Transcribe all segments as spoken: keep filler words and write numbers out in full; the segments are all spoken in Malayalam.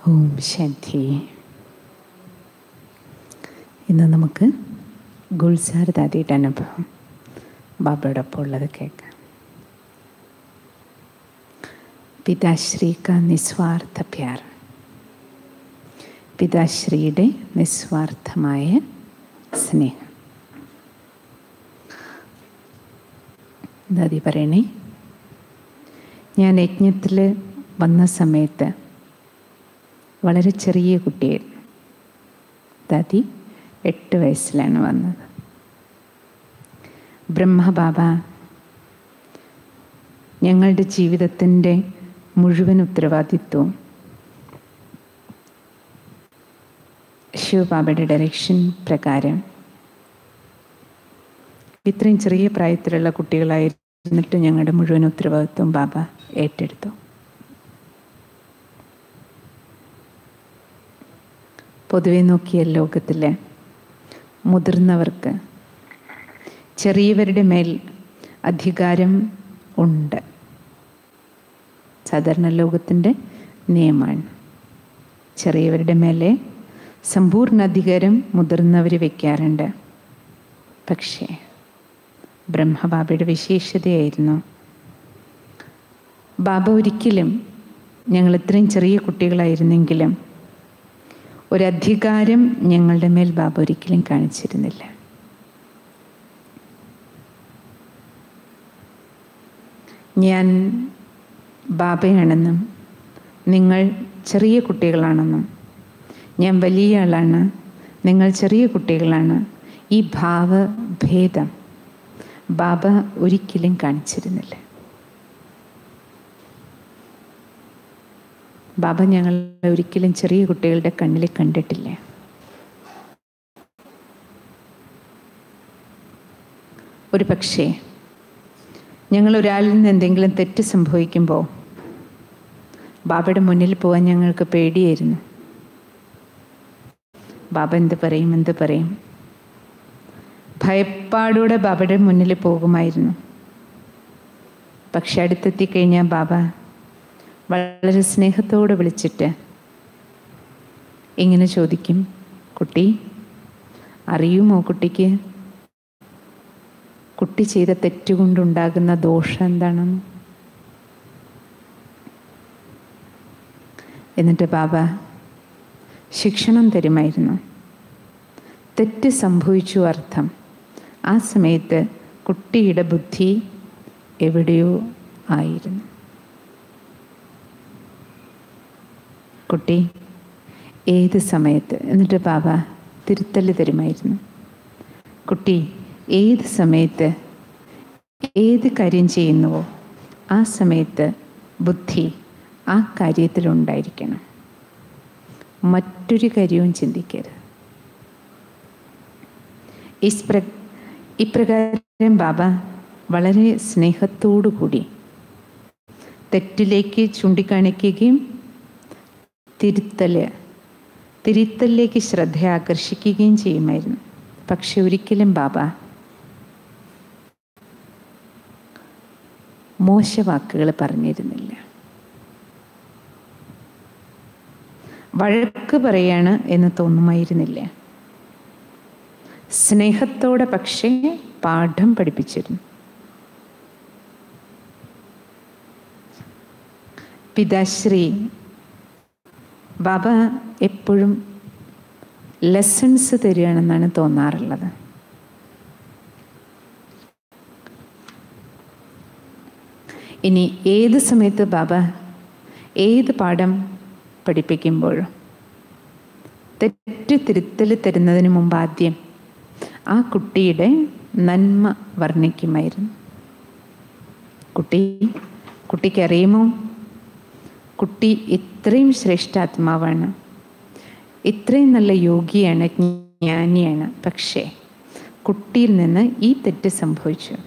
ഓം ശാന്തി. ഇന്ന് നമുക്ക് ഗുൾസാർ ദാദിയുടെ അനുഭവം ബാബയോടൊപ്പം ഉള്ളത് കേൾക്കാം. പിതാശ്രീ കാ നിസ്വാർത്ഥ പ്യാർ. പിതാശ്രീയുടെ നിസ്വാർത്ഥമായ സ്നേഹം. ദാദി പറയണേ, ഞാൻ യജ്ഞത്തിൽ വന്ന സമയത്ത് വളരെ ചെറിയ കുട്ടിയായിരുന്നു. ദാദി എട്ട് വയസ്സിലാണ് വന്നത്. ബ്രഹ്മബാബ ഞങ്ങളുടെ ജീവിതത്തിൻ്റെ മുഴുവൻ ഉത്തരവാദിത്വവും ശിവബാബയുടെ ഡയറക്ഷൻ പ്രകാരം ഇത്രയും ചെറിയ പ്രായത്തിലുള്ള കുട്ടികളായിരുന്നിട്ട് ഞങ്ങളുടെ മുഴുവൻ ഉത്തരവാദിത്വം ബാബ ഏറ്റെടുത്തു. പൊതുവെ നോക്കിയ ലോകത്തിലെ മുതിർന്നവർക്ക് ചെറിയവരുടെ മേൽ അധികാരം ഉണ്ട്. സാധാരണ ലോകത്തിൻ്റെ നിയമമാണ്. ചെറിയവരുടെ മേലെ സമ്പൂർണ്ണ അധികാരം മുതിർന്നവർ വയ്ക്കാറുണ്ട്. പക്ഷേ ബ്രഹ്മബാബയുടെ വിശേഷതയായിരുന്നു, ബാബ ഒരിക്കലും ഞങ്ങൾ ഇത്രയും ചെറിയ കുട്ടികളായിരുന്നെങ്കിലും ഒരധികാരം ഞങ്ങളുടെ മേൽ ബാബ ഒരിക്കലും കാണിച്ചിരുന്നില്ല. ഞാൻ ബാബയാണെന്നും നിങ്ങൾ ചെറിയ കുട്ടികളാണെന്നും, ഞാൻ വലിയ ആളാണ്, നിങ്ങൾ ചെറിയ കുട്ടികളാണ്, ഈ ഭാവഭേദം ബാബ ഒരിക്കലും കാണിച്ചിരുന്നില്ല. ബാബ ഞങ്ങളെ ഒരിക്കലും ചെറിയ കുട്ടികളുടെ കണ്ണിൽ കണ്ടിട്ടില്ല. ഒരു പക്ഷേ ഞങ്ങൾ ഒരാളിൽ നിന്ന് എന്തെങ്കിലും തെറ്റ് സംഭവിക്കുമ്പോൾ ബാബയുടെ മുന്നിൽ പോകാൻ ഞങ്ങൾക്ക് പേടിയായിരുന്നു. ബാബ എന്ത് പറയും എന്ത് പറയും ഭയപ്പാടോടെ ബാബയുടെ മുന്നിൽ പോകുമായിരുന്നു. പക്ഷെ അടുത്തെത്തിക്കഴിഞ്ഞാൽ ബാബ വളരെ സ്നേഹത്തോടെ വിളിച്ചിട്ട് ഇങ്ങനെ ചോദിക്കും, കുട്ടി അറിയുമോ കുട്ടിക്ക് കുട്ടി ചെയ്ത തെറ്റുകൊണ്ടുണ്ടാകുന്ന ദോഷം എന്താണെന്ന്? എന്നിട്ട് ബാബ ശിക്ഷണം തരുമായിരുന്നു. തെറ്റ് സംഭവിച്ചു അർത്ഥം. ആ സമയത്ത് കുട്ടിയുടെ ബുദ്ധി എവിടെയോ ആയിരുന്നു. കുട്ടി ഏത് സമയത്ത്, എന്നിട്ട് ബാബ തിരുത്തൽ തരുമായിരുന്നു. കുട്ടി ഏത് സമയത്ത് ഏത് കാര്യം ചെയ്യുന്നുവോ ആ സമയത്ത് ബുദ്ധി ആ കാര്യത്തിലുണ്ടായിരിക്കണം, മറ്റൊരു കാര്യവും ചിന്തിക്കരുത്. ഇപ്ര ഇപ്രകാരം ബാബ വളരെ സ്നേഹത്തോടു കൂടി തെറ്റിലേക്ക് ചൂണ്ടിക്കാണിക്കുകയും തിരുത്തൽ തിരുത്തലിലേക്ക് ശ്രദ്ധ ആകർഷിക്കുകയും ചെയ്യുമായിരുന്നു. പക്ഷെ ഒരിക്കലും ബാബ മോശവാക്കുകൾ പറഞ്ഞിരുന്നില്ല. വഴക്ക് പറയാണ് എന്ന് തോന്നുമായിരുന്നില്ല. സ്നേഹത്തോടെ പക്ഷേ പാഠം പഠിപ്പിച്ചിരുന്നു. പിതാശ്രീ ബാബ എപ്പോഴും ലെസൺസ് തരികയാണെന്നാണ് തോന്നാറുള്ളത്. ഇനി ഏത് സമയത്ത് ബാബ ഏത് പാഠം പഠിപ്പിക്കുമ്പോഴും തെറ്റ് തിരുത്തൽ തരുന്നതിന് മുമ്പ് ആദ്യം ആ കുട്ടിയുടെ നന്മ വർണ്ണിക്കുമായിരുന്നു. കുട്ടി കുട്ടിക്കറിയുമോ, കുട്ടി ഇത്രയും ശ്രേഷ്ഠാത്മാവാണ്, ഇത്രയും നല്ല യോഗിയാണ്, ജ്ഞാനിയാണ്, പക്ഷേ കുട്ടിയിൽ നിന്ന് ഈ തെറ്റ് സംഭവിച്ചു.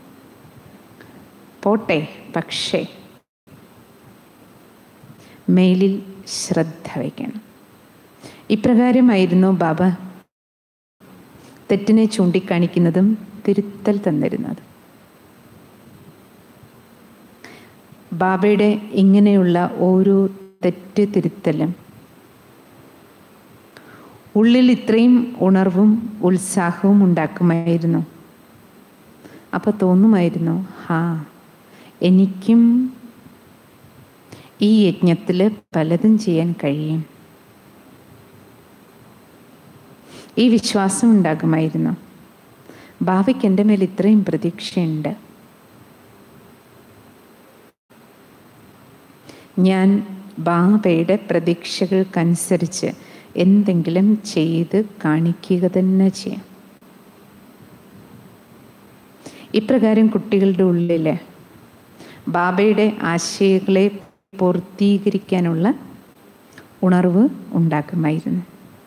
പോട്ടെ, പക്ഷേ മേലിൽ ശ്രദ്ധ വയ്ക്കണം. ഇപ്രകാരമായിരുന്നു ബാബ തെറ്റിനെ ചൂണ്ടിക്കാണിക്കുന്നതും തിരുത്തൽ തന്നിരുന്നതും. ബാബയുടെ ഇങ്ങനെയുള്ള ഓരോ തെറ്റ് തിരുത്തലും ഉള്ളിൽ ഇത്രയും ഉണർവും ഉത്സാഹവും ഉണ്ടാക്കുമായിരുന്നു. അപ്പോൾ തോന്നുമായിരുന്നു, ഹാ, എനിക്കും ഈ യജ്ഞത്തിൽ പലതും ചെയ്യാൻ കഴിയും. ഈ വിശ്വാസം ഉണ്ടാകുമായിരുന്നു. ഭാവിക്ക് എൻ്റെ മേൽ ഇത്രയും പ്രതീക്ഷയുണ്ട്. ഞാൻ ബാബയുടെ പ്രതീക്ഷകൾക്കനുസരിച്ച് എന്തെങ്കിലും ചെയ്ത് കാണിക്കുക തന്നെ ചെയ്യാം. ഇപ്രകാരം കുട്ടികളുടെ ഉള്ളിൽ ബാബയുടെ ആശയങ്ങളെ പൂർത്തീകരിക്കാനുള്ള ഉണർവ് ഉണ്ടാക്കുമായിരുന്നു.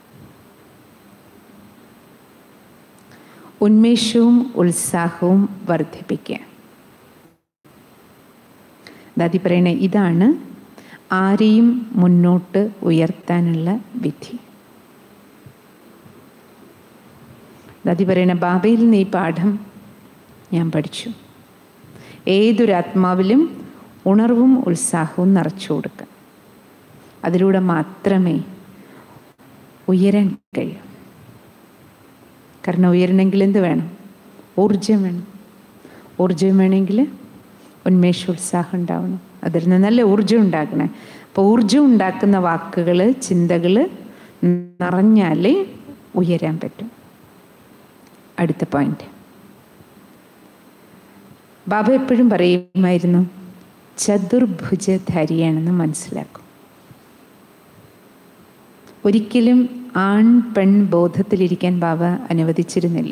ഉന്മേഷവും ഉത്സാഹവും വർദ്ധിപ്പിക്കുക. ദാദി പറയണേ, ഇതാണ് ആരെയും മുന്നോട്ട് ഉയർത്താനുള്ള വിധി. ദാദി പറയണ, ബാബയിൽ നിന്ന് ഈ പാഠം ഞാൻ പഠിച്ചു. ഏതൊരാത്മാവിലും ഉണർവും ഉത്സാഹവും നിറച്ചു കൊടുക്കുക. അതിലൂടെ മാത്രമേ ഉയരാൻ കഴിയൂ. കാരണം ഉയരണമെങ്കിൽ എന്ത് വേണം? ഊർജം വേണം. ഊർജം വേണമെങ്കിൽ ഉന്മേഷോത്സാഹം ഉണ്ടാവണം. അതിൽ നിന്ന് നല്ല ഊർജം ഉണ്ടാക്കണേ. അപ്പോൾ ഊർജം ഉണ്ടാക്കുന്ന വാക്കുകൾ, ചിന്തകൾ നിറഞ്ഞാലേ ഉയരാൻ പറ്റും. അടുത്ത പോയിന്റ്, ബാബ എപ്പോഴും പറയുമായിരുന്നു, ചതുർഭുജധാരിയാണെന്ന് മനസ്സിലാക്കും. ഒരിക്കലും ആൺ പെൺ ബോധത്തിലിരിക്കാൻ ബാബ അനുവദിച്ചിരുന്നില്ല.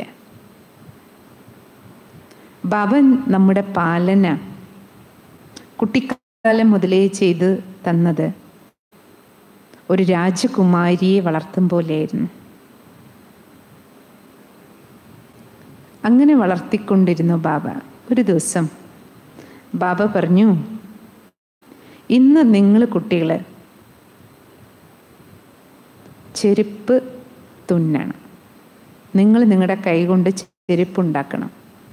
ബാബ നമ്മുടെ പാലന കുട്ടിക്കാലം മുതലേ ചെയ്ത് തന്നത് ഒരു രാജകുമാരിയെ വളർത്തും പോലെയായിരുന്നു. അങ്ങനെ വളർത്തിക്കൊണ്ടിരുന്നു ബാബ. ഒരു ദിവസം ബാബ പറഞ്ഞു, ഇന്ന് നിങ്ങൾ കുട്ടികൾ ചെരുപ്പ് തുന്നണം. നിങ്ങൾ നിങ്ങളുടെ കൈ കൊണ്ട് ചെരുപ്പുണ്ടാക്കണം.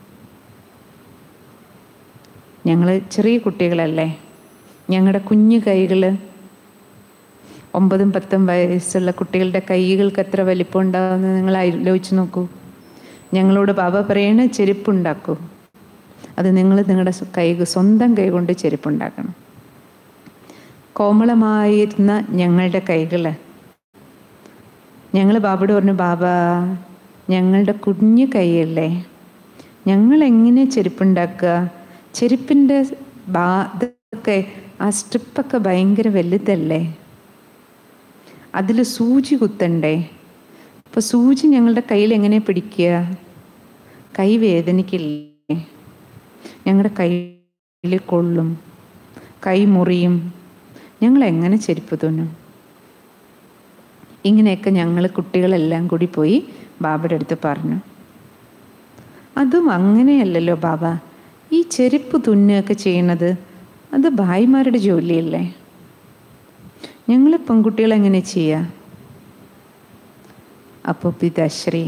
ഞങ്ങൾ ചെറിയ കുട്ടികളല്ലേ, ഞങ്ങളുടെ കുഞ്ഞു കൈകൾ, ഒമ്പതും പത്തും വയസ്സുള്ള കുട്ടികളുടെ കൈകൾക്ക് എത്ര വലിപ്പം ഉണ്ടാകുമെന്ന് നിങ്ങൾ ആലോചിച്ച് നോക്കൂ. ഞങ്ങളോട് ബാബ പറയണ ചെരുപ്പുണ്ടാക്കൂ. അത് നിങ്ങൾ നിങ്ങളുടെ കൈ സ്വന്തം കൈ കൊണ്ട് ചെരുപ്പുണ്ടാക്കണം. കോമളമായിരുന്ന ഞങ്ങളുടെ കൈകൾ, ഞങ്ങൾ ബാബയോട് പറഞ്ഞു, ബാബ ഞങ്ങളുടെ കുഞ്ഞു കൈയല്ലേ, ഞങ്ങളെങ്ങനെ ചെരുപ്പുണ്ടാക്കുക? ചെരുപ്പിൻ്റെ ബാധൊക്കെ ആ സ്ട്രിപ്പൊക്കെ ഭയങ്കര വലുതല്ലേ, അതിൽ സൂചി കുത്തണ്ടേ? അപ്പോൾ സൂചി ഞങ്ങളുടെ കയ്യിൽ എങ്ങനെ പിടിക്കുക? കൈ വേദനിക്കില്ലേ? ഞങ്ങളുടെ കയ്യിൽ കൊള്ളും, കൈ മുറിയും, ഞങ്ങളെങ്ങനെ ചെരുപ്പ് തുന്നും? ഇങ്ങനെയൊക്കെ ഞങ്ങൾ കുട്ടികളെല്ലാം കൂടി പോയി ബാബയുടെ അടുത്ത് പറഞ്ഞു. അതും അങ്ങനെയല്ലല്ലോ ബാബ, ഈ ചെരുപ്പ് തുന്നുകയൊക്കെ ചെയ്യണത് അത് ഭായിമാരുടെ ജോലിയല്ലേ, ഞങ്ങൾ പെൺകുട്ടികളെങ്ങനെ ചെയ്യുക? അപ്പോൾ പിതാശ്രീ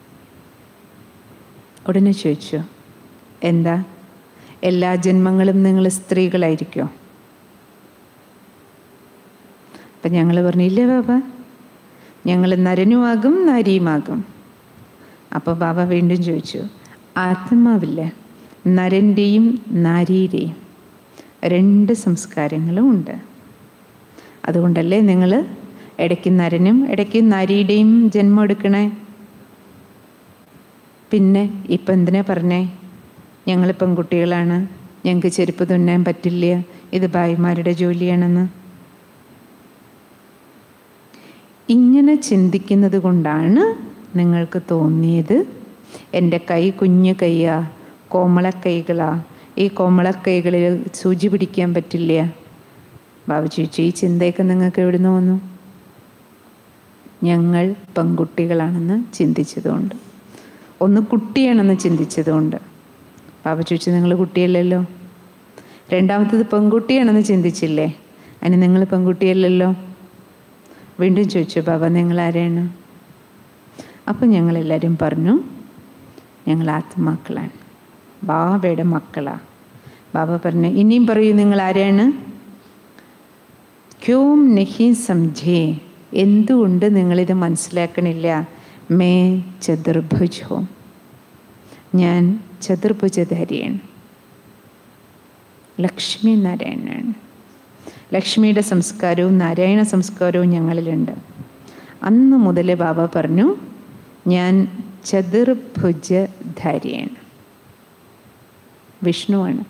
ഉടനെ ചോദിച്ചു, എന്താ എല്ലാ ജന്മങ്ങളും നിങ്ങൾ സ്ത്രീകളായിരിക്കുമോ? അപ്പം ഞങ്ങൾ പറഞ്ഞു, ഇല്ല ബാബ, ഞങ്ങൾ നരനുമാകും നാരിയുമാകും. അപ്പോൾ ബാബ വീണ്ടും ചോദിച്ചു, ആത്മാവില്ല, നരൻ്റെയും നാരിയുടെയും രണ്ട് സംസ്കാരങ്ങളും ഉണ്ട്. അതുകൊണ്ടല്ലേ നിങ്ങൾ ഇടയ്ക്ക് നരനും ഇടയ്ക്ക് നാരിയുടെയും ജന്മം എടുക്കണേ? പിന്നെ ഇപ്പം എന്തിനാ പറഞ്ഞേ ഞങ്ങൾ പെൺകുട്ടികളാണ്, ഞങ്ങൾക്ക് ചെരുപ്പ് തുന്നാൻ പറ്റില്ല, ഇത് ഭായിമാരുടെ ജോലിയാണെന്ന്? ഇങ്ങനെ ചിന്തിക്കുന്നത് കൊണ്ടാണ് നിങ്ങൾക്ക് തോന്നിയത് എൻ്റെ കൈ കുഞ്ഞു കൈയാ, കോമളക്കൈകളാ, ഈ കോമളക്കൈകളിൽ സൂചി പിടിക്കാൻ പറ്റില്ല. ബാബു ചോദിച്ചു, ഈ ചിന്തയൊക്കെ നിങ്ങൾക്ക് എവിടെ നിന്ന് വന്നു? ഞങ്ങൾ പെൺകുട്ടികളാണെന്ന് ചിന്തിച്ചതുകൊണ്ട്, ഒന്ന് കുട്ടിയാണെന്ന് ചിന്തിച്ചതുകൊണ്ട്. ബാബു ചോദിച്ചു, നിങ്ങൾ കുട്ടിയല്ലല്ലോ. രണ്ടാമത്തത് പെൺകുട്ടിയാണെന്ന് ചിന്തിച്ചില്ലേ, അതിന് നിങ്ങൾ പെൺകുട്ടിയല്ലല്ലോ. വീണ്ടും ചോദിച്ചു, ബാബ നിങ്ങൾ ആരാണ്? അപ്പം ഞങ്ങളെല്ലാവരും പറഞ്ഞു, ഞങ്ങൾ ആത്മാക്കളാണ്, ബാബയുടെ മക്കളാ. ബാബ പറഞ്ഞു, ഇനിയും പറയൂ, നിങ്ങൾ ആരാണ്? ക്യോം നഹി സംജേ എന്തുകൊണ്ട് നിങ്ങളിത് മനസ്സിലാക്കണില്ല? മേ ചതുർഭുജോ, ഞാൻ ചതുർഭുജധാരിയാണ്, ലക്ഷ്മി നാരായണനാണ്. ലക്ഷ്മിയുടെ സംസ്കാരവും നാരായണ സംസ്കാരവും ഞങ്ങളിലുണ്ട്. അന്ന് മുതൽ ബാബ പറഞ്ഞു, ഞാൻ ചതുർഭുജധാരിയാണ്, വിഷ്ണുവാണ്.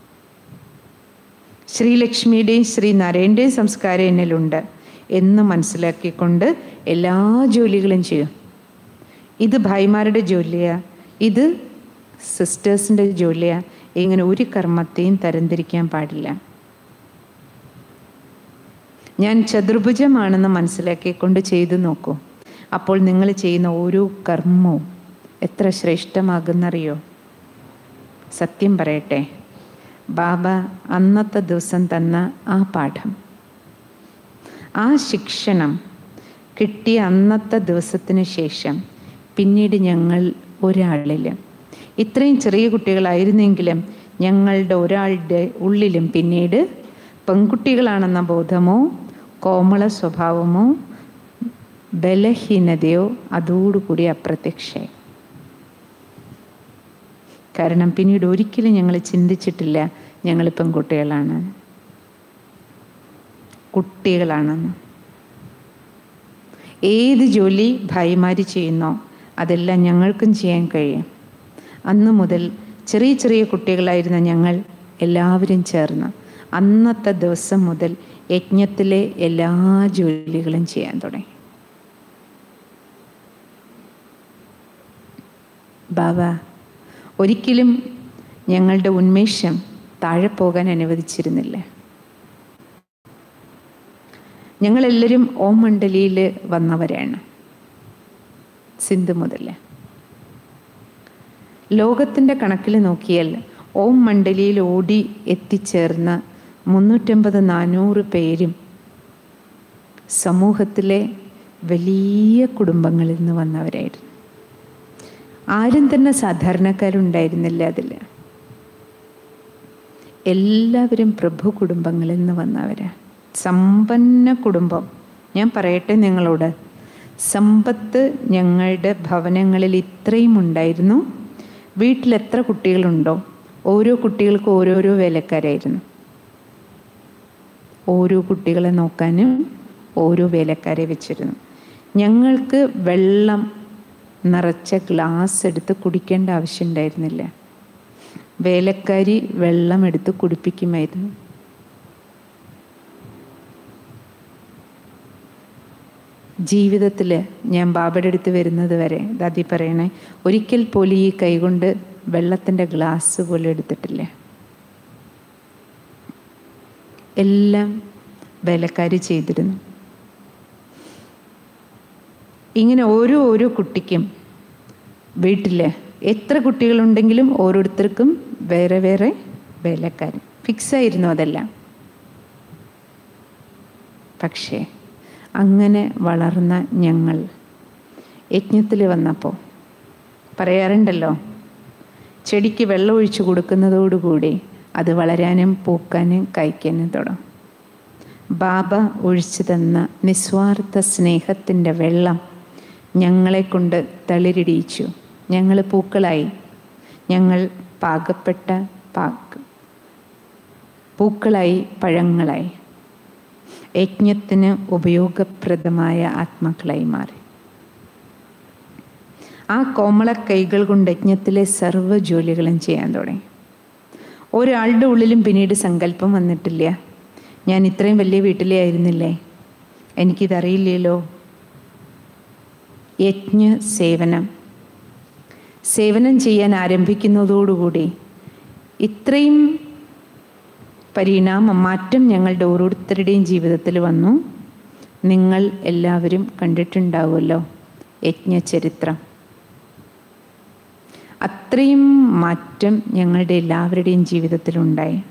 ശ്രീലക്ഷ്മിയുടെയും ശ്രീനാരായണൻ്റെയും സംസ്കാരം എന്നിലുണ്ട് എന്ന് മനസ്സിലാക്കിക്കൊണ്ട് എല്ലാ ജോലികളും ചെയ്യും. ഇത് ഭായിമാരുടെ ജോലിയാണ്, ഇത് സിസ്റ്റേഴ്സിൻ്റെ ജോലിയാണ്. ഇങ്ങനെ ഒരു കർമ്മത്തെയും തരംതിരിക്കാൻ പാടില്ല. ഞാൻ ചതുർഭുജമാണെന്ന് മനസ്സിലാക്കിക്കൊണ്ട് ചെയ്തു നോക്കൂ. അപ്പോൾ നിങ്ങൾ ചെയ്യുന്ന ഓരോ കർമ്മവും എത്ര ശ്രേഷ്ഠമാകുന്നറിയോ? സത്യം പറയട്ടെ, ബാബ അന്നത്തെ ദിവസം തന്ന ആ പാഠം, ആ ശിക്ഷണം കിട്ടിയ അന്നത്തെ ദിവസത്തിന് ശേഷം പിന്നീട് ഞങ്ങൾ ഒരാളിൽ, ഇത്രയും ചെറിയ കുട്ടികളായിരുന്നെങ്കിലും ഞങ്ങളുടെ ഒരാളുടെ ഉള്ളിലും പിന്നീട് പെൺകുട്ടികളാണെന്ന ബോധമോ കോമള സ്വഭാവമോ ബലഹീനതയോ അതോടുകൂടി അപ്രത്യക്ഷമായി. കാരണം പിന്നീട് ഒരിക്കലും ഞങ്ങൾ ചിന്തിച്ചിട്ടില്ല ഞങ്ങൾ പെൺകുട്ടികളാണ്, കുട്ടികളാണെന്ന്. ഏത് ജോലി ഭായിമാർ ചെയ്യുന്നോ അതെല്ലാം ഞങ്ങൾക്കും ചെയ്യാൻ കഴിയും. അന്ന് മുതൽ ചെറിയ ചെറിയ കുട്ടികളായിരുന്ന ഞങ്ങൾ എല്ലാവരും ചേർന്ന് അന്നത്തെ ദിവസം മുതൽ യജ്ഞത്തിലെ എല്ലാ ജോലികളും ചെയ്യാൻ തുടങ്ങി. ബാബ ഒരിക്കലും ഞങ്ങളുടെ ഉന്മേഷം താഴെ പോകാൻ അനുവദിച്ചിരുന്നില്ല. ഞങ്ങളെല്ലാവരും ഓം മണ്ഡലിയിൽ വന്നവരാണ്. സിന്ധു മുതൽ ലോകത്തിൻ്റെ കണക്കിൽ നോക്കിയാൽ ഓം മണ്ഡലിയിൽ ഓടി എത്തിച്ചേർന്ന മുന്നൂറ്റമ്പത് നാനൂറ് പേരും സമൂഹത്തിലെ വലിയ കുടുംബങ്ങളിൽ നിന്ന് വന്നവരായിരുന്നു. ആരും തന്നെ സാധാരണക്കാരുണ്ടായിരുന്നില്ല അതിൽ. എല്ലാവരും പ്രഭു കുടുംബങ്ങളിൽ നിന്ന് വന്നവരാ. സമ്പന്ന കുടുംബം. ഞാൻ പറയട്ടെ നിങ്ങളോട്, സമ്പത്ത് ഞങ്ങളുടെ ഭവനങ്ങളിൽ ഇത്രയും ഉണ്ടായിരുന്നു. വീട്ടിൽ എത്ര കുട്ടികളുണ്ടോ ഓരോ കുട്ടികൾക്കും ഓരോരോ വേലക്കാരായിരുന്നു. ഓരോ കുട്ടികളെ നോക്കാനും ഓരോ വേലക്കാരെ വെച്ചിരുന്നു. ഞങ്ങൾക്ക് വെള്ളം നിറച്ച ഗ്ലാസ് എടുത്ത് കുടിക്കേണ്ട ആവശ്യം ഉണ്ടായിരുന്നില്ല. വേലക്കാരി വെള്ളം എടുത്ത് കുടിപ്പിക്കുമായിരുന്നു. ജീവിതത്തിൽ ഞാൻ ബാബയുടെ അടുത്ത് വരുന്നത് വരെ ദാദി പറയണേ, ഒരിക്കൽ പോലും ഈ കൈകൊണ്ട് വെള്ളത്തിൻ്റെ ഗ്ലാസ് പോലും എടുത്തിട്ടില്ല. എല്ലാം വേലക്കാരി ചെയ്തിരുന്നു. ഇങ്ങനെ ഓരോ ഓരോ കുട്ടിക്കും വീട്ടിൽ എത്ര കുട്ടികളുണ്ടെങ്കിലും ഓരോരുത്തർക്കും വേറെ വേറെ വേലക്കാരൻ ഫിക്സായിരുന്നു അതെല്ലാം. പക്ഷേ അങ്ങനെ വളർന്ന ഞങ്ങൾ യജ്ഞത്തിൽ വന്നപ്പോൾ പറയാറുണ്ടല്ലോ, ചെടിക്ക് വെള്ളം ഒഴിച്ചു കൊടുക്കുന്നതോടുകൂടി അത് വളരാനും പൂക്കാനും കായ്ക്കാനും തുടങ്ങും. ബാബ ഒഴിച്ചു തന്ന നിസ്വാർത്ഥ സ്നേഹത്തിൻ്റെ വെള്ളം ഞങ്ങളെ കൊണ്ട് തളിരിടിയിച്ചു. ഞങ്ങൾ പൂക്കളായി. ഞങ്ങൾ പാകപ്പെട്ട പാക്ക് പൂക്കളായി, പഴങ്ങളായി, യജ്ഞത്തിന് ഉപയോഗപ്രദമായ ആത്മാക്കളായി മാറി. ആ കോമള കൈകൾ കൊണ്ട് യജ്ഞത്തിലെ സർവ്വ ജോലികളും ചെയ്യാൻ തുടങ്ങി. ഒരാളുടെ ഉള്ളിലും പിന്നീട് സങ്കല്പം വന്നിട്ടില്ല, ഞാൻ ഇത്രയും വലിയ വീട്ടിലേ ആയിരുന്നില്ലേ, എനിക്കിതറിയില്ലല്ലോ. യജ്ഞ സേവനം സേവനം ചെയ്യാൻ ആരംഭിക്കുന്നതോടുകൂടി ഇത്രയും പരിണാമ മാറ്റം ഞങ്ങളുടെ ഓരോരുത്തരുടെയും ജീവിതത്തിൽ വന്നു. നിങ്ങൾ എല്ലാവരും കണ്ടിട്ടുണ്ടാവുമല്ലോ യജ്ഞചരിത്രം. അത്രയും മാറ്റം ഞങ്ങളുടെ എല്ലാവരുടെയും ജീവിതത്തിലുണ്ടായി.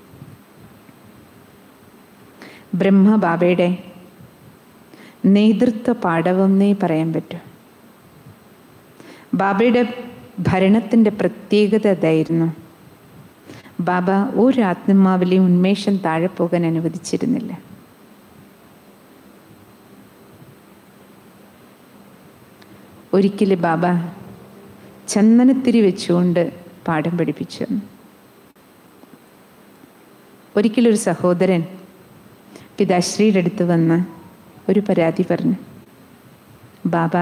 ബ്രഹ്മബാബയുടെ നേതൃത്വ പാടവമെന്നേ പറയാൻ പറ്റും. ബാബയുടെ ഭരണത്തിൻ്റെ പ്രത്യേകത അതായിരുന്നു. ബാബ ഒരു ആത്മാവിലെയും ഉന്മേഷം താഴെ പോകാൻ അനുവദിച്ചിരുന്നില്ല. ഒരിക്കൽ ബാബ ചന്ദനത്തിരി വെച്ചുകൊണ്ട് പാഠം പഠിപ്പിച്ചു. ഒരിക്കലൊരു സഹോദരൻ പിതാശ്രീയുടെ അടുത്ത് വന്ന് ഒരു പരാതി പറഞ്ഞു. ബാബ,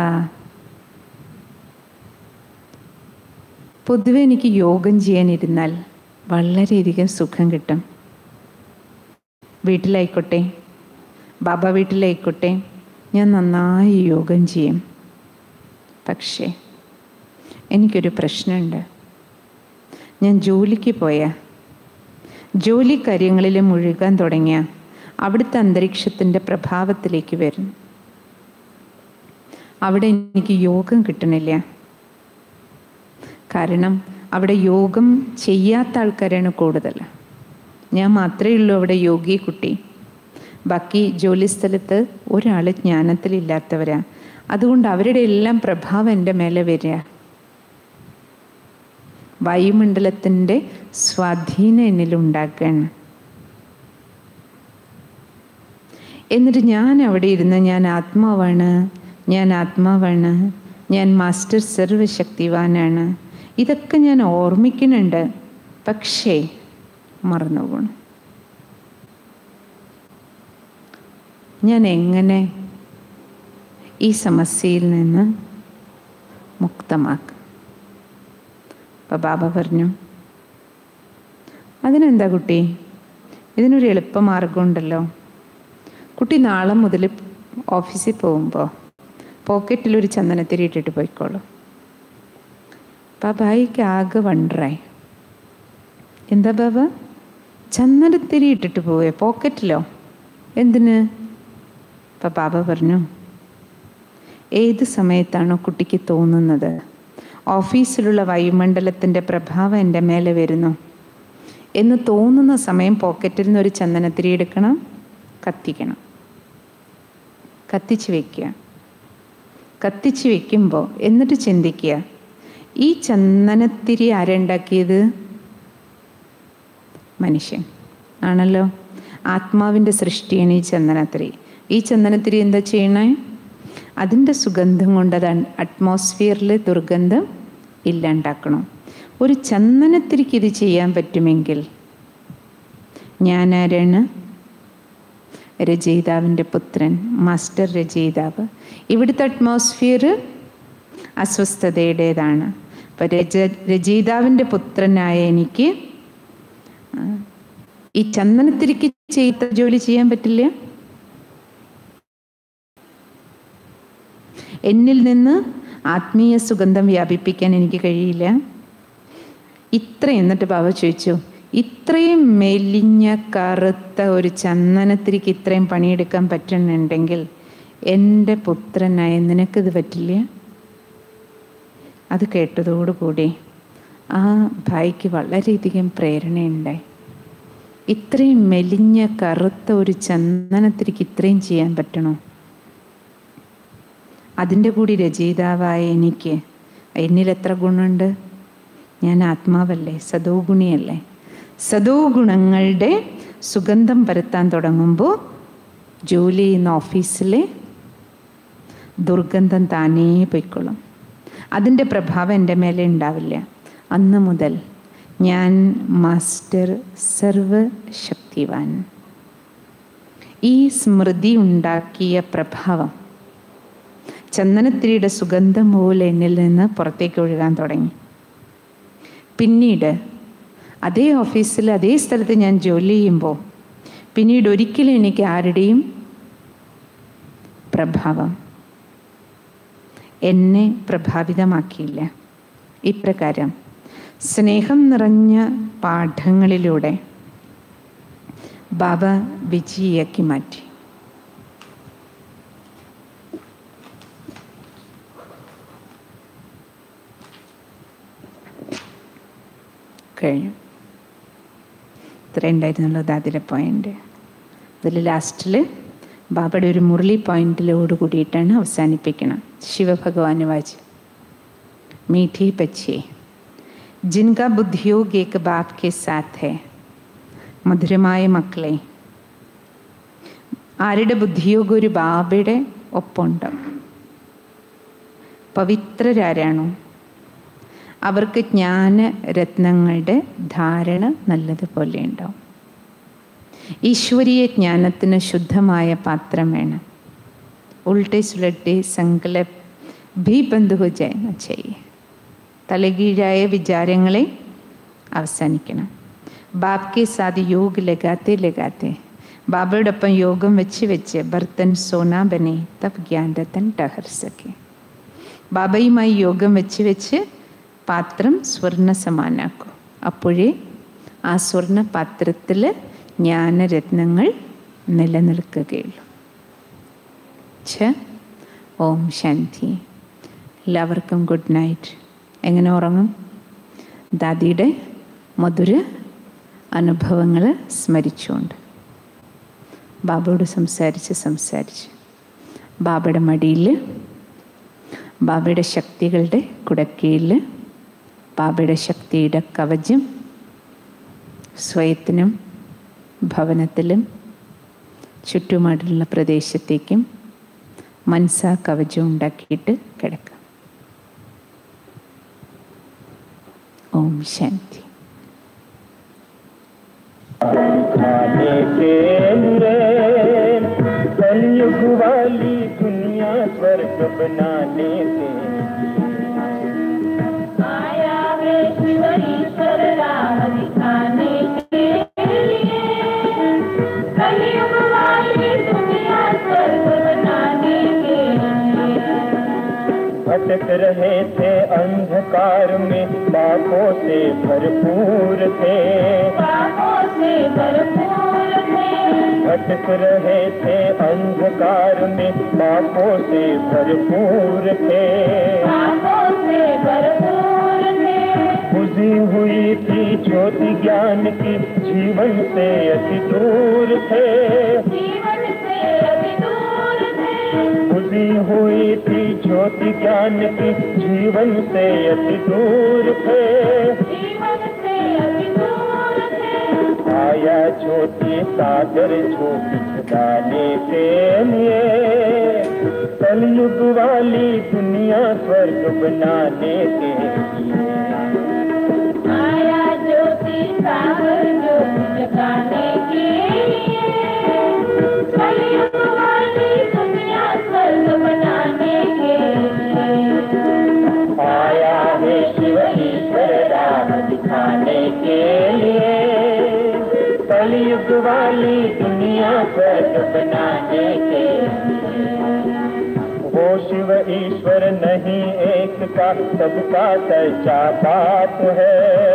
പൊതുവെ എനിക്ക് യോഗം ചെയ്യാനിരുന്നാൽ വളരെയധികം സുഖം കിട്ടും. വീട്ടിലായിക്കോട്ടെ, ബാബ വീട്ടിലായിക്കോട്ടെ, ഞാൻ നന്നായി യോഗം ചെയ്യും. പക്ഷേ എനിക്കൊരു പ്രശ്നമുണ്ട്. ഞാൻ ജോലിക്ക് പോയാൽ, ജോലി കാര്യങ്ങളിൽ മുഴുകാൻ തുടങ്ങിയ അവിടുത്തെ അന്തരീക്ഷത്തിൻ്റെ പ്രഭാവത്തിലേക്ക് വരും. അവിടെ എനിക്ക് യോഗം കിട്ടണില്ല. കാരണം അവിടെ യോഗം ചെയ്യാത്ത ആൾക്കാരാണ് കൂടുതൽ. ഞാൻ മാത്രമേ ഉള്ളൂ അവിടെ യോഗി കുട്ടി. ബാക്കി ജോലി സ്ഥലത്ത് ഒരാൾ ജ്ഞാനത്തിലില്ലാത്തവരാ. അതുകൊണ്ട് അവരുടെ എല്ലാം പ്രഭാവം എൻ്റെ മേലെ വരിക. വായുമണ്ഡലത്തിൻ്റെ സ്വാധീനം എന്നിലുണ്ടാക്കുകയാണ്. എന്നിട്ട് ഞാൻ അവിടെ ഇരുന്ന് ഞാൻ ആത്മാവാണ്, ഞാൻ ആത്മാവാണ്, ഞാൻ മാസ്റ്റർ സർവശക്തിവാനാണ്, ഇതൊക്കെ ഞാൻ ഓർമ്മിക്കുന്നുണ്ട്. പക്ഷേ മറന്നു പോകണം. ഞാൻ എങ്ങനെ ഈ സമസ്യയിൽ നിന്ന് മുക്തമാക്കും? അപ്പം ബാബ പറഞ്ഞു, അതിനെന്താ കുട്ടി, ഇതിനൊരു എളുപ്പമാർഗമുണ്ടല്ലോ. കുട്ടി നാളെ മുതൽ ഓഫീസിൽ പോകുമ്പോൾ പോക്കറ്റിലൊരു ചന്ദനത്തിരി ഇട്ടിട്ട് പോയിക്കോളൂ. ബാബായിക്ക് ആകെ വണ്ടറായി. എന്താ ബാബ, ചന്ദനത്തിരി ഇട്ടിട്ട് പോവേ പോക്കറ്റിലോ? എന്തിന്? അപ്പം ബാബ പറഞ്ഞു, ഏത് സമയത്താണോ കുട്ടിക്ക് തോന്നുന്നത് ഓഫീസിലുള്ള വായുമണ്ഡലത്തിൻ്റെ പ്രഭാവം എൻ്റെ മേലെ വരുന്നു എന്ന് തോന്നുന്ന സമയം പോക്കറ്റിൽ നിന്ന് ഒരു ചന്ദനത്തിരി എടുക്കണം, കത്തിക്കണം, കത്തിച്ച് വയ്ക്കുക. കത്തിച്ച് വയ്ക്കുമ്പോൾ എന്നിട്ട് ചിന്തിക്കുക, ഈ ചന്ദനത്തിരി ആരുണ്ടാക്കിയത്? മനുഷ്യൻ ആണല്ലോ. ആത്മാവിൻ്റെ സൃഷ്ടിയാണ് ഈ ചന്ദനത്തിരി. ഈ ചന്ദനത്തിരി എന്താ ചെയ്യണേ? അതിൻ്റെ സുഗന്ധം കൊണ്ട് അത് അറ്റ്മോസ്ഫിയറിൽ ദുർഗന്ധം ഇല്ലാണ്ടാക്കണം. ഒരു ചന്ദനത്തിരിക്ക് ഇത് ചെയ്യാൻ പറ്റുമെങ്കിൽ ഞാനാരാണ്? രചയിതാവിൻ്റെ പുത്രൻ, മാസ്റ്റർ രചയിതാവ്. ഇവിടുത്തെ അറ്റ്മോസ്ഫിയർ അസ്വസ്ഥതയുടേതാണ്. അപ്പം രച രചയിതാവിൻ്റെ പുത്രനായ എനിക്ക് ഈ ചന്ദനത്തിരിക്ക് ചെയ്ത ജോലി ചെയ്യാൻ പറ്റില്ല. എന്നിൽ നിന്ന് ആത്മീയ സുഗന്ധം വ്യാപിപ്പിക്കാൻ എനിക്ക് കഴിയില്ല. ഇത്ര എന്നിട്ട് ബാബ ചോദിച്ചു, ഇത്രയും മെലിഞ്ഞ കറുത്ത ഒരു ചന്ദനത്തിരിക്ക് ഇത്രയും പണിയെടുക്കാൻ പറ്റുന്നുണ്ടെങ്കിൽ എൻ്റെ പുത്രനായ നിനക്കിത് പറ്റില്ല? അത് കേട്ടതോടുകൂടി ആ ഭായിക്ക് വളരെയധികം പ്രേരണയുണ്ടായി. ഇത്രയും മെലിഞ്ഞ കറുത്ത ഒരു ചന്ദനത്തിരിക്ക് ഇത്രയും ചെയ്യാൻ പറ്റണോ? അതിൻ്റെ കൂടി രചയിതാവായ എനിക്ക് എന്നിൽ എത്ര ഗുണമുണ്ട്? ഞാൻ ആത്മാവല്ലേ, സദോ ഗുണിയല്ലേ. സദോ ഗുണങ്ങളുടെ സുഗന്ധം പരത്താൻ തുടങ്ങുമ്പോൾ ജോലി ചെയ്യുന്ന ഓഫീസിലെ ദുർഗന്ധം താനേ പൊയ്ക്കൊള്ളും. അതിൻ്റെ പ്രഭാവം എൻ്റെ മേലെ ഉണ്ടാവില്ല. അന്ന് മുതൽ ഞാൻ മാസ്റ്റർ സർവശക്തിവാൻ. ഈ സ്മൃതി ഉണ്ടാക്കിയ പ്രഭാവം ചന്ദനത്തിരിയുടെ സുഗന്ധം പോലെ എന്നിൽ നിന്ന് പുറത്തേക്ക് ഒഴുകാൻ തുടങ്ങി. പിന്നീട് അതേ ഓഫീസിൽ അതേ സ്ഥലത്ത് ഞാൻ ജോലി ചെയ്യുമ്പോൾ പിന്നീട് ഒരിക്കലും എനിക്ക് ആരുടെയും പ്രഭാവം എന്നെ പ്രഭാവിതമാക്കിയില്ല. ഇപ്രകാരം സ്നേഹം നിറഞ്ഞ പാഠങ്ങളിലൂടെ ബാബ വിജയിയാക്കി മാറ്റി. കഴിഞ്ഞു. ഇത്രയും ഉണ്ടായിരുന്നുള്ളൂ അതിലെ പോയിൻ്റ്. അതിൽ ലാസ്റ്റിൽ ബാബയുടെ ഒരു മുരളി പോയിന്റിലോട് കൂടിയിട്ടാണ് അവസാനിപ്പിക്കണം. ശിവഭഗവാന് വാച്ച് മീഠി ബच्चे जिनका बुद्धियोग एक बाप के साथ है. മധുരമായ മക്കളെ, ആരുടെ ബുദ്ധിയോഗം ഒരു ബാബയുടെ ഒപ്പമുണ്ട്. പവിത്രരാരാണോ അവർക്ക് ജ്ഞാനരത്നങ്ങളുടെ ധാരണ നല്ലതുപോലെ ഉണ്ടാവും. ഈശ്വരീയ ജ്ഞാനത്തിന് ശുദ്ധമായ പാത്രം വേണം. ഉൾട്ടെ സുലട്ടെ സങ്കല്പ് ഭീ ബന്ദ് ഹോ ജാന ചാഹിയെ. തലകീഴായ വിചാരങ്ങളെ അവസാനിക്കണം. ബാബ്ക്കെ സാഥ് योग लगाते लगाते ബാബയോടൊപ്പം യോഗം വെച്ച് വെച്ച് ബർത്തൻ സോനാ ബനെ തബ് ജ്ഞാൻ രത്തൻ ടഹർ സക്കെ. ബാബയുമായി യോഗം വെച്ച് വെച്ച് പാത്രം സ്വർണ്ണ സമാനാക്കും. അപ്പോഴേ ആ സ്വർണ്ണ പാത്രത്തിൽ ജ്ഞാനരത്നങ്ങൾ നിലനിൽക്കുകയുള്ളൂ. ഛ ഓം ശാന്തി. എല്ലാവർക്കും ഗുഡ് നൈറ്റ്. എങ്ങനെ ഉറങ്ങും? ദാദിയുടെ മധുര അനുഭവങ്ങൾ സ്മരിച്ചുകൊണ്ട് ബാബയോട് സംസാരിച്ച് സംസാരിച്ച് ബാബയുടെ മടിയിൽ, ബാബയുടെ ശക്തികളുടെ കുടക്കീഴിൽ, ബാബയുടെ ശക്തിയുടെ കവചം സ്വയത്തിനും ഭവനത്തിലും ചുറ്റുപാടുള്ള പ്രദേശത്തേക്കും മനസ്സാ കവചം ഉണ്ടാക്കിയിട്ട് കിടക്കാം. ഓം ശാന്തി. खाने के लिए कलयुग वाली दुनिया स्वर्ग बनाने के आया है शिव ईश्वर राह दिखाने के लिए, कलयुग वाली दुनिया स्वर्ग बनाने के लिए। भटक रहे थे अंधकार में, पापों से भरपूर थे, पापों से भरपूर थे। भटक रहे थे अंधकार में, पापों से भरपूर थे, पापों से भरपूर थे। बुझी हुई थी ज्योति ज्ञान की, जीवन से अति दूर थे, जीवन से अति दूर थे। बुझी हुई थी ज्योति ज्ञान की, जीवन से अति दूर थे, जीवन से अति दूर थे। आया ज्योति सागर ज्योति जगाने के लिए, कलयुग वाली दुनिया स्वर्ग बनाने के लिए। आया ज्योति सागर ज्योति जगाने के लिए, कलयुग वाली दुनिया स्वर्ग बनाने के लिए। आया है शिव ईश्वर राह दिखाने के लिए, कलयुग वाली दुनिया स्वर्ग बनाने के लिए। वो शिव ईश्वर नहीं एक का, सबका सच्चा बाप है,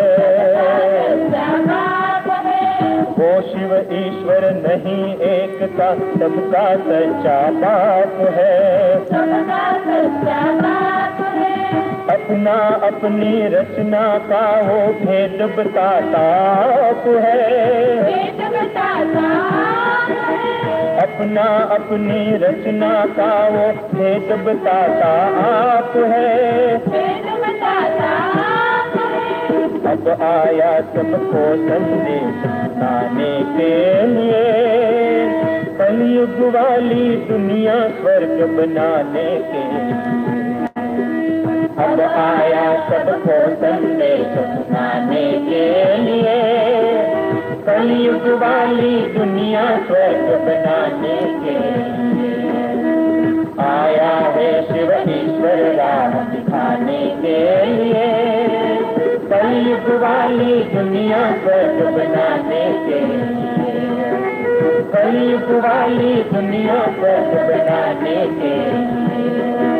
वो शिव ईश्वर नहीं एक का, सबका सच्चा बाप है, सबका सच्चा बाप है। अपना अपनी रचना का वो भेद बताता आप है, भेद बताता है। अपना अपनी रचना का वो भेद बताता आप है, भेद बताता आप है। अब आया सबको संदेश सुनाने के लिए, कलयुग वाली दुनिया स्वर्ग बनाने के लिए। अब आया सबको संदेश सुनाने के लिए, कलयुग वाली दुनिया स्वर्ग बनाने के लिए। आया है शिव ईश्वर राह दिखाने के लिए, कलयुग वाली दुनिया स्वर्ग बनाने के लिए, कलयुग वाली दुनिया स्वर्ग बनाने के लिए।